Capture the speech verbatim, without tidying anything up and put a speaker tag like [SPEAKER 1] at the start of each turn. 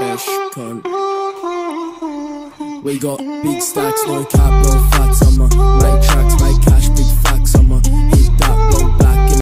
[SPEAKER 1] Esh, cunt. We got big stacks, no cap, no fats on my mic tracks, my cash.